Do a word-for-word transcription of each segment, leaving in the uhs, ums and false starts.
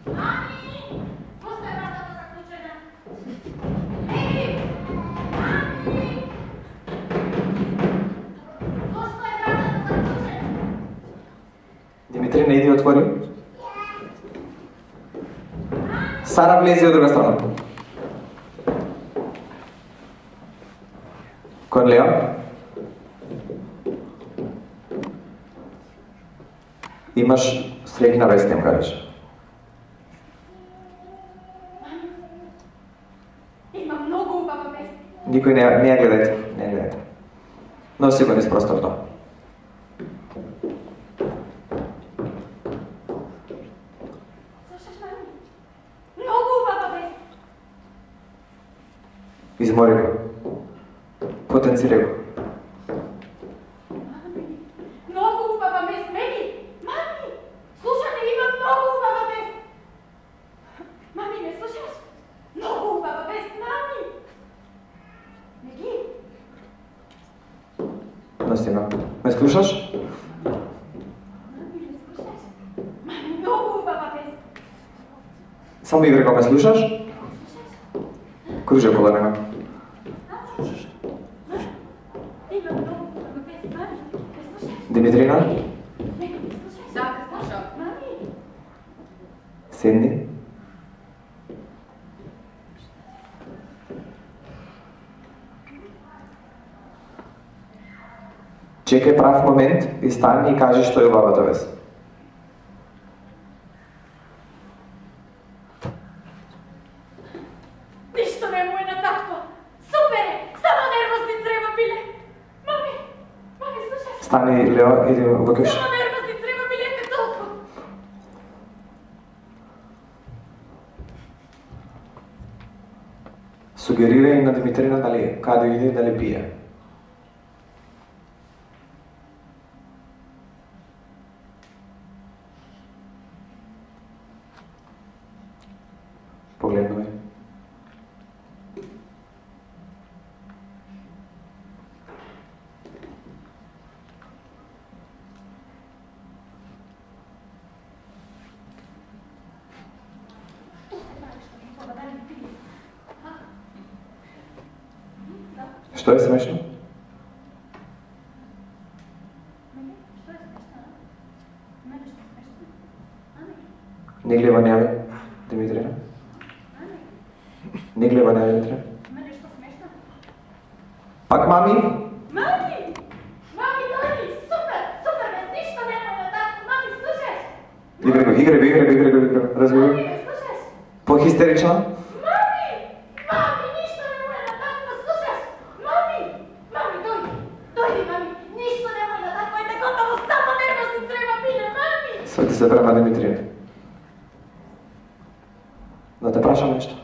Димитрина, иди отвори. Сара, влези от друга страна. Корнелия? Имаш срекна вест, им кажеш. Има много убава вест. Никой не, не я гледайте, не я гледайте. Носи го низ просторто. Слушаш, мами? Много убава вест. Измори го. Потенцирай го. Мами, много убава вест, Меги! Мами, слушате, има много убава вест. Мами, не слушаш? Много убава вест, мами! Меги! Настина, ме слушаш? Мами, не слушаш? Мами, много убава вест. Само игри кога ме слушаш? Слушаш? Кружи около него. Има много убава вест, мами, не слушаш? Димитрина, Меги, не слушаш? Да, слушам. Мами! седни. Чекай прав момент и стани и кажи што е убавата вест. Нищо не му е на татко. Супер е! Само нервозни треба биле. Мами! Мами, слушаш? Стани, Лео, иди во къщи. Само нервозни треба билете толкова. Сугерирај на Димитрина дали каде иде дали пие. Погледнувај. Што е смешно? Не гледа няве, Димитрина. Не гледа няве, Димитрина. Пак мами? Мами! Мами, дойди! Супер! Супер! Без нищо няма на татко. Мами, слушаш? Играј го, играј го, играј го, играј го, играј го. Разговор. Мами, ме слушаш? По-хистерична? Мами! Мами, нищо няма на татко. Слушаш? Мами! Мами, дойди! Дойди, мами! Нищо няма на татко. Е така, готово, само нервозни треба биле. Мами! Свати се према, Димитрина. Да те прашам нешто.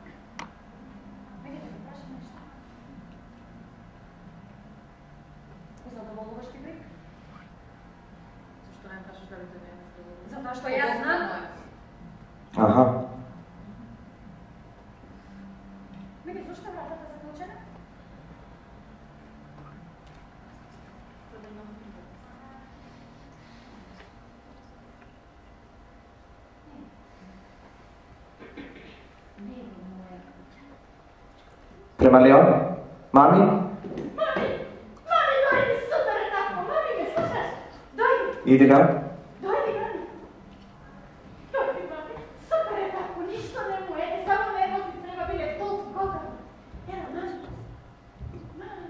Задоволуваш ти брик? Защо не кажеш дали те не е задоволуваш? Затоа што јас знам. Аха. Меги, зашто вратата заклучена? Према Лео? Мами? Мами! Мами, дойди! Супер е татко! Мами, ме слушаш? Дойди! Иди да. Дойди, мами! Дойди, мами! Супер е татко! Нищо не му е! Само нервозни треба биле толку готово! Ево, нажи се! Мами!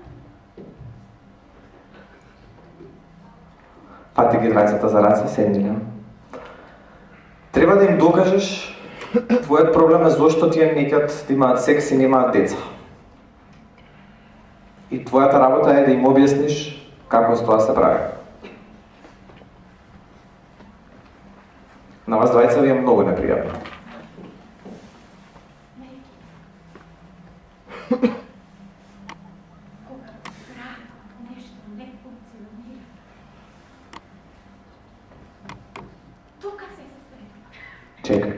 Фати ги двајцата за раце, седни, не? Треба да им докажеш твојот проблем е зошто тие неќат да имаат секс и немаат деца. И твојата работа е да им објасниш како тоа се прави. На вас двајца ви е многу непријатно. Кога нешто не функционира, тука се сестретува. Чекај.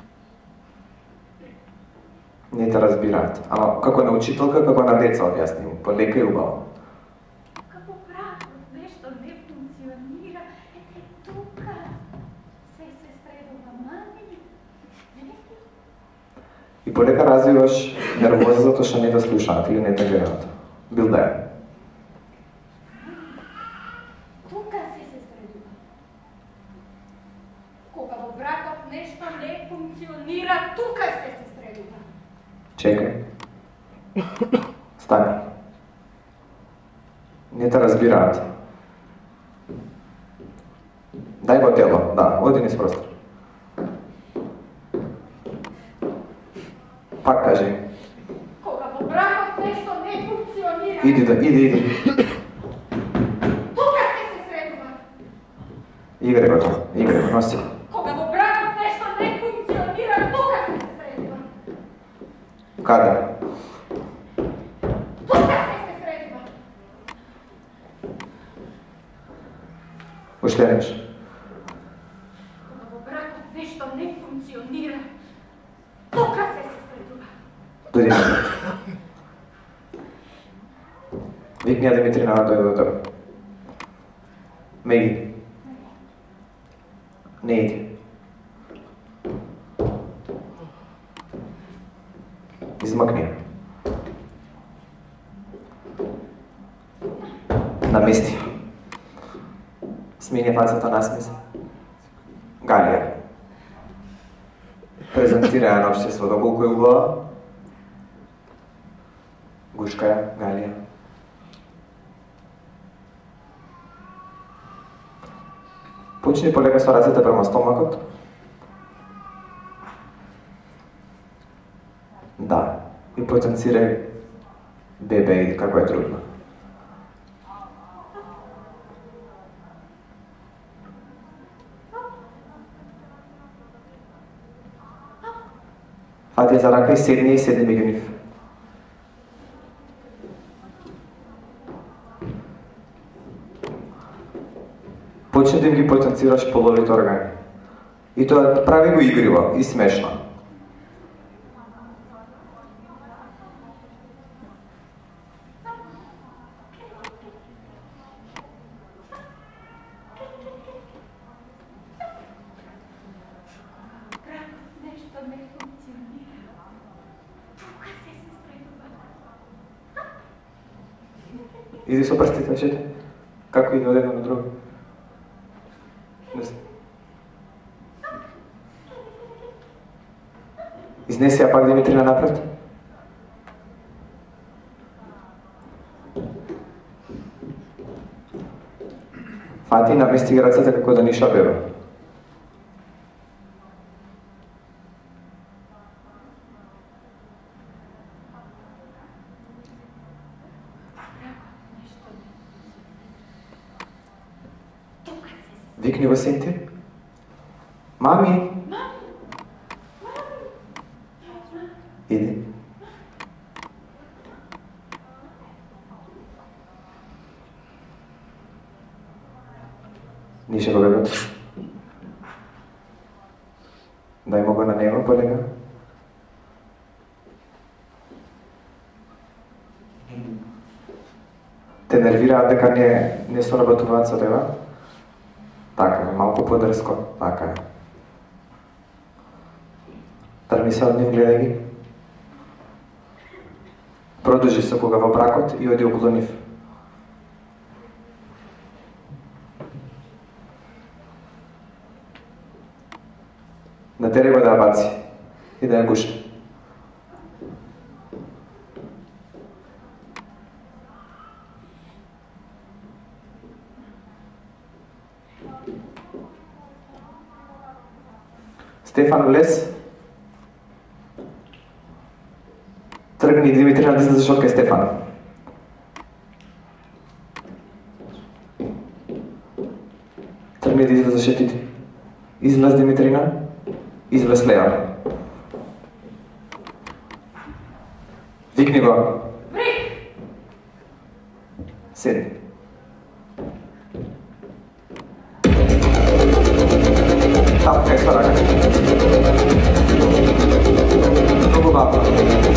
Не те разбираат. Ама како на учителка, како на деца објасним, полека и убаво. Како правилно нешто не функционира, е тука се сестретува. Мами, И полека развиваш нервоза затоа што не да слушаат или не да гледаат. Бил да е. Тука се се средува. Кога во бракот нешто не функционира, тука се се средува. Чекај. Стани. Не те разбираат. Дај го тело, да, оди низ простор. Пак кажи. Кога во бракот нешто не функционира. Иди да, иди, иди. Тука се се средува. Играј го тоа, играј го, носи го. Кога во бракот нешто не функционира, тука се се средува. Каде? Тука се се средува. Уште еднаш. Кога во бракот нешто не функционира, тука се се средува. Дојди назад. Викни ја Димитрина да дојде до тебе. Меги. Не иди. Измакни ја. Намести ја. Смени фацата, насмеси. Галија. Презентира ја на општеството колку е убава. Гушка ја, Галија. Почни полека со рацете према стомакот. Да, и потенцирај бебе или како е трудно. Фати за рака и седни и седни меѓу нив. Почни да им ги потенцираш половите органи. И тоа прави го игриво и смешно. Нешто не функционира. Тука се се средува. Иди со прстите, чете. Како иде од едно на друго. Изнеси ја пак Димитрина напред. Фати, намести ги рацете како да ниша беба. Викни го син ти. Мами! Иди. Ниша го бебе. Дај му го на него полека. Те нервираат дека не, не соработуваат со тебе? Така е, малку подрско, така е. Трни се од нив, гледај ги. Продолжи се кога во бракот и оди околу нив. Натери го да ја баци и да ја гуши. Стефан, влез. Тргни Димитрина да излезеш од кај Стефан. Тргни да излезеш и ти. Излез Димитрина, излез Леа. Викни го. Брик! Седни. Тапкај со рака. Многу бавно.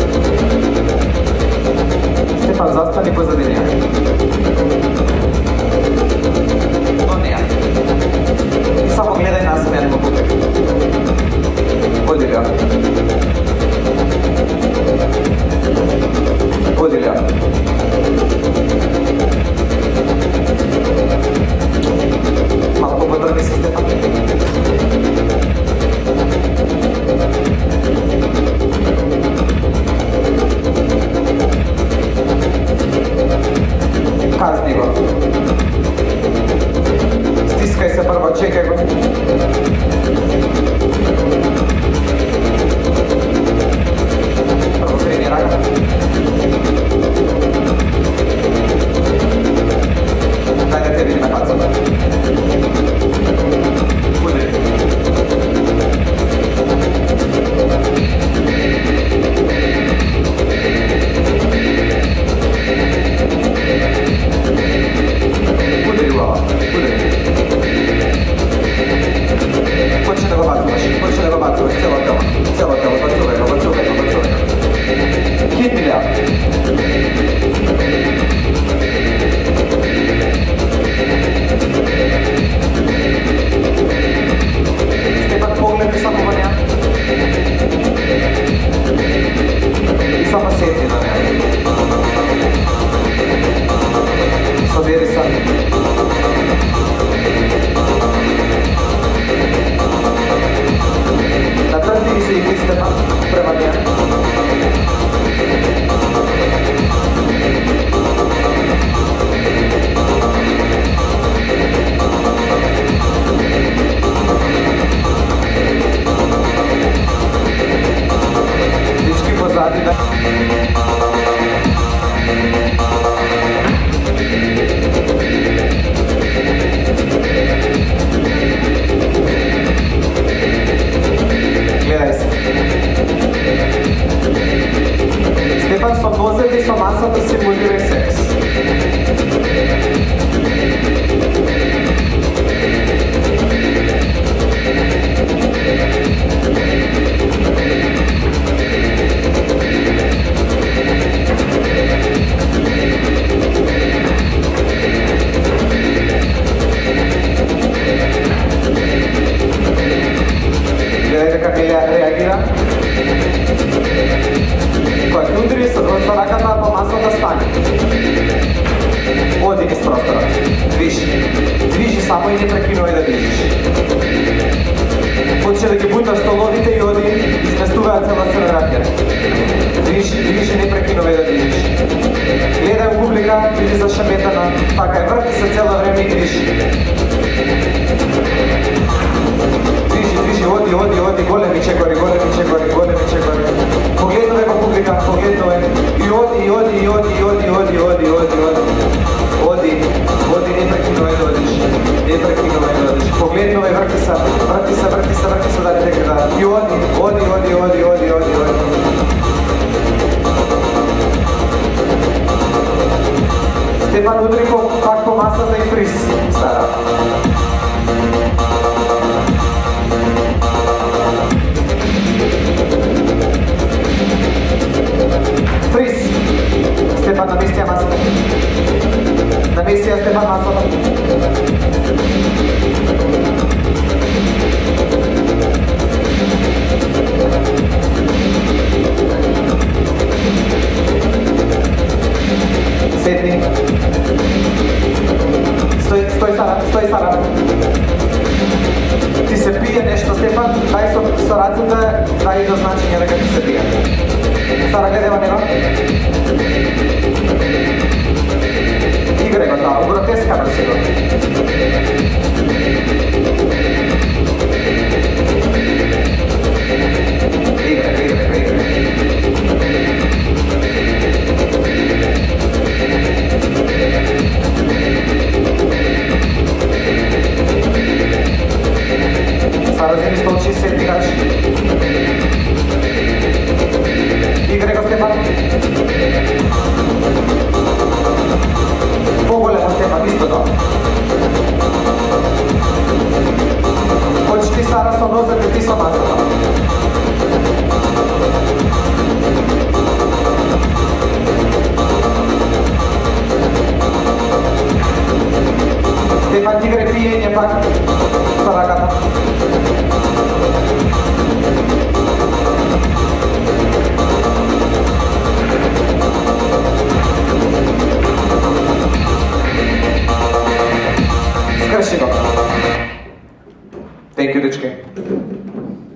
Стефан, застани позади неја. До неја. И само гледај насмејан во бубек. Оди Леа. гледај дека не реагира. Кога ќе удри со раката по масата стане. Оди низ просторот. Движи. Движи само и не прекинувај да движиш. Почне да ги бута столовите и оди изместуваат цела сценографија. Движи, движи, не прекинувај да движиш. Гледај у публика, биди зашеметана, така е, врти се цело време и движи. Движи, движи, оди, оди, оди, големи чекори, големи чекори, големи чекори. Погледнувай во публика, погледнувай. И оди, и оди, и оди, и оди, оди, оди, оди, оди. Оди, оди, не прекинувај да одиш. Не прекинувај да одиш. Погледнувай, врти се, врти се, врти се, врти се, дали те гледа. И оди, оди, оди, оди, оди, оди, оди. Стефан удри пак по масата и фриз, стара. Фриз. Стефан, намести ја масата. Намести ја, Стефан, масата. Седни. Стој, стој Сара, стој Сара. Ти се пие нешто, Стефан, дај со, со раците, дај до значење дека ти се пие. Сара, гледай во него. Играј го таа, гротескано си го. Играј, играј, играј. Сара, земи столчи, седни гачи. Играј го, Стефан. Поголемо, Стефан, исто тоа. Хоќеш ти, Сара, со нозете, ти со масата. Стефан, ти играј пиење пак со раката. Скрши го. Thank you, дечки.